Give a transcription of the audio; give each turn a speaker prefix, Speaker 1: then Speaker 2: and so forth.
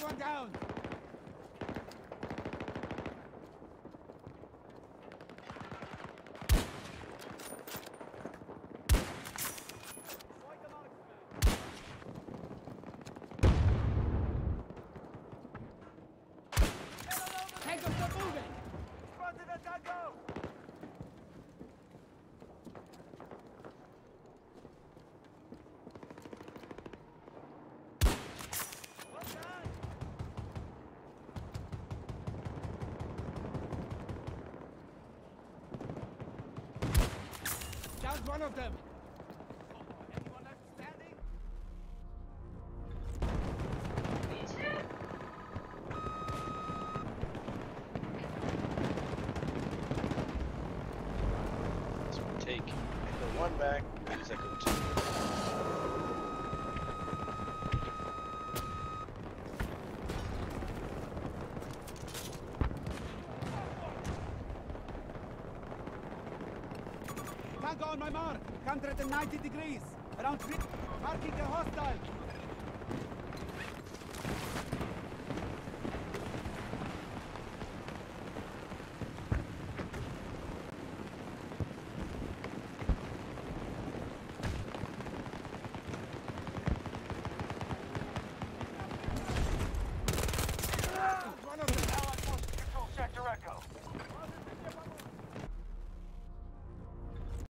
Speaker 1: one down! Tango, stop moving!
Speaker 2: Spotted a tango! Well done!
Speaker 1: Downed one of them!
Speaker 2: Anyone left standing?
Speaker 3: Take Echo 1 back, use Echo 2.
Speaker 1: Tango on my mark! 190 degrees! Around 3... Marking a hostile!